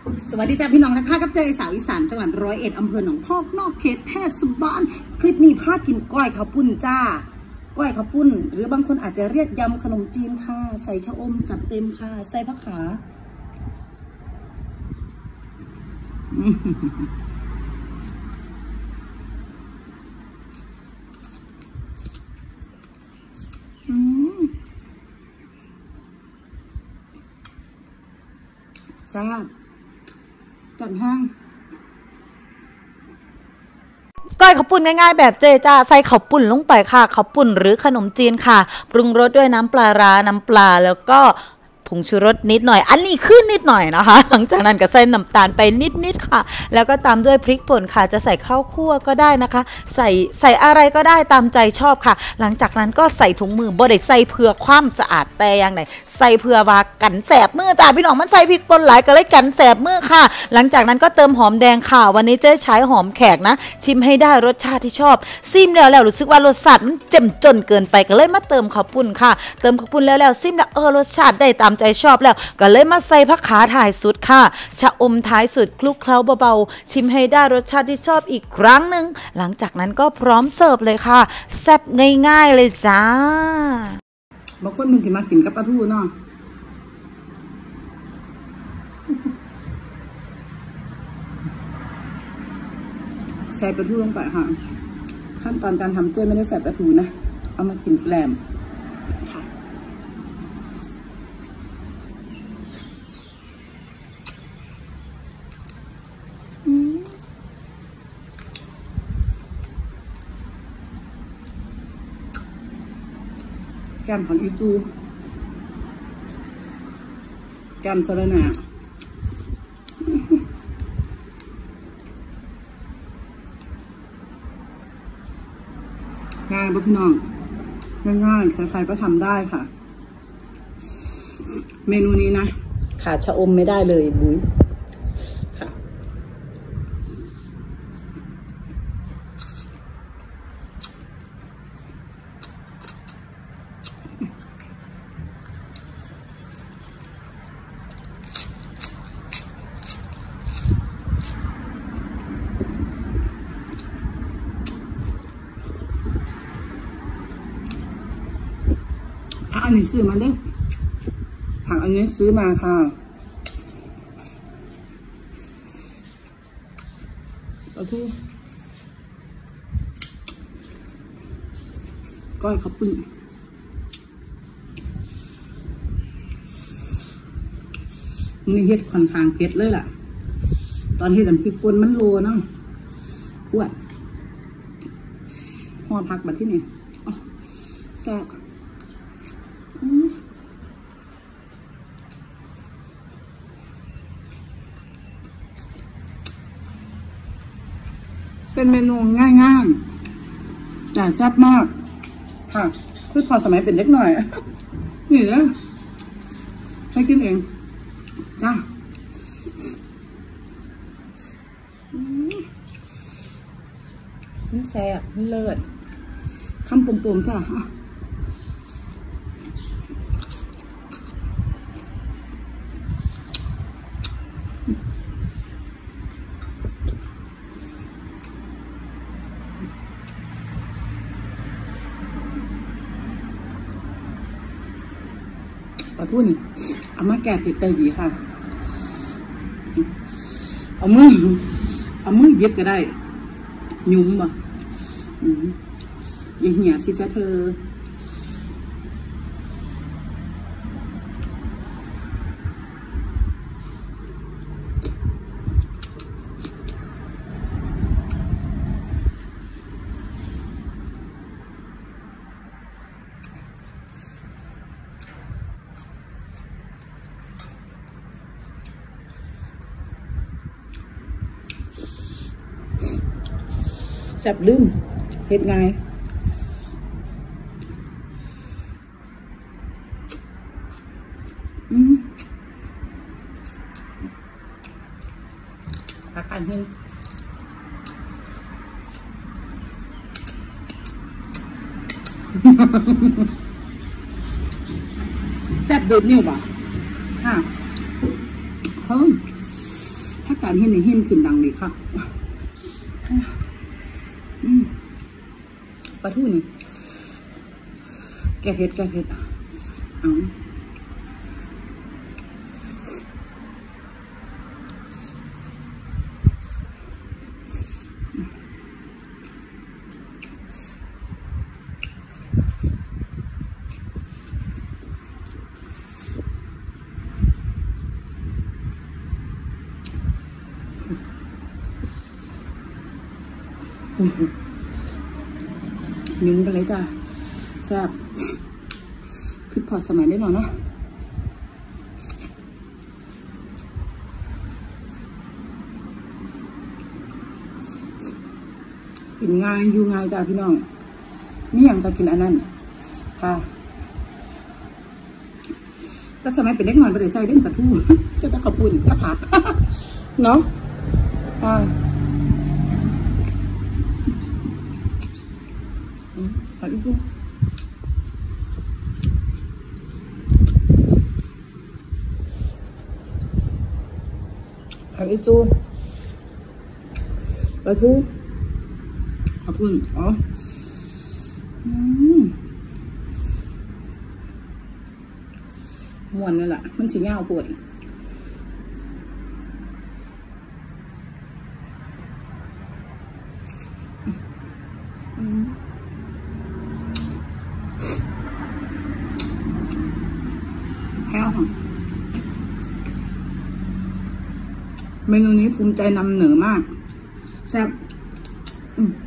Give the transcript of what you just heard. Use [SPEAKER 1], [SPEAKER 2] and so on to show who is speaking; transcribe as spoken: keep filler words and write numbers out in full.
[SPEAKER 1] สวัสดีจ้าพี่น้องทักทายกับเจสาวอีสานจังหวัดร้อยเอ็ดอำเภอหนองพอกนอกเขตเทศบาลคลิปนี้พากินก้อยข้าวปุ้นจ้าก้อยข้าวปุ้นหรือบางคนอาจจะเรียกยำขนมจีนค่ะใส่ชะอมจัดเต็มค่ะใส่ผักขาอืมแซ่บจัดห้าง
[SPEAKER 2] ก้อยข้าวปุ้นง่ายๆแบบเจจ้าใส่ข้าวปุ้นลงไปค่ะข้าวปุ้นหรือขนมจีนค่ะปรุงรสด้วยน้ำปลาร้าน้ำปลาแล้วก็ผงชูรสนิดหน่อยอันนี้ขึ้นนิดหน่อยนะคะหลังจากนั้นก็ใส่น้ำตาลไปนิดๆค่ะแล้วก็ตามด้วยพริกป่นค่ะจะใส่ข้าวคั่วก็ได้นะคะใส่ใส่อะไรก็ได้ตามใจชอบค่ะหลังจากนั้นก็ใส่ถุงมือบ่ได้ใส่เพื่อความสะอาดแต่อย่างไหนใส่เพื่อว่ากันแสบมือจ้าพี่น้องมันใส่พริกป่นหลายก็เลยกันแสบมือค่ะหลังจากนั้นก็เติมหอมแดงค่ะวันนี้เจ๊ใช้หอมแขกนะชิมให้ได้รสชาติที่ชอบซิมแล้วแล้วรู้สึกว่ารสชาติมันเจ็มจนเกินไปก็เลยมาเติมข้าวปุ้นค่ะเติมข้าวปุ้นแล้วแล้วซิมแล้วเออรสชาติได้ตามใจชอบแล้วก็เลยมาใส่ผักขาถ่ายสุดค่ะชะอมท้ายสุดคลุกเคล้าเบาๆชิมให้ได้รสชาติที่ชอบอีกครั้งหนึ่งหลังจากนั้นก็พร้อมเสิร์ฟเลยค่ะแซ่บง่ายๆเลยจ้า
[SPEAKER 1] บางคนมันจะมากินกับปลาทูเนาะใส่ปลาทูลงไปค่ะขั้นตอนการทำเจ้ไม่ได้ใส่ปลาทูนะเอามากินแกล้มแก้มของอีตูแก้มสะระแหน่ง่ายป่ะพี่น้องง่ายๆใครๆก็ทำได้ค่ะเมนูนี้นะขาดชะอมไม่ได้เลยบุ้ยค่ะอันนี้ซื้อมาเด้ผักอันนี้ซื้อมาค่ะเอาทูก้อยข้าวปุ้นนี่เฮ็ดค่อนข้างเผ็ดเลยล่ะตอนเฮ็ดน้ำพริกป่นมันโลเนาะปวดห่อผักแบบที่นี่แซ่บเป็นเมนูง่ายๆแต่แซ่บมากค่ะคือพอสมัยเป็นเล็กหน่อยนี่นะให้กินเองจ้านี่แซ่บเลิศคำปุ่มๆใช่ไหมปลาทูนี่เอามาแกะติดเตยดีค่ะเอามือเอามือเย็บก็ได้ยุ่มบ่อย่าเหี่ยสิจ้าเธอแซ่บลืมเฮ็ดไงอืมพักกันเห็นแซ่บดูดนิ้วป่ะฮะเพิ่มการเห็นในเห็นขึ้นดังดีครับปลาทูนี่แกเผ็ดแกเผ็ดเอามิ้นไปเลยจ้าแซ่บคิดพอสมัยได้หน่อยเนาะกินง่ายอยู่ง่ายจ้าพี่น้องนี่ยังจะกินอันนั้นค่ะแต่สมัยเป็นเด็กหน่อยไปเลยใจเล่นปลาทูจะตะกระปุ่นกระผักเนาะอ่าผักอีกทีผักอีจูปลาทูขอบคุณอ๋อม้วนนั่นแหละมันสีเงาปวดแห้วค่ะเมนูนี้ภูมิใจนำเหนือมากแซ่บอืม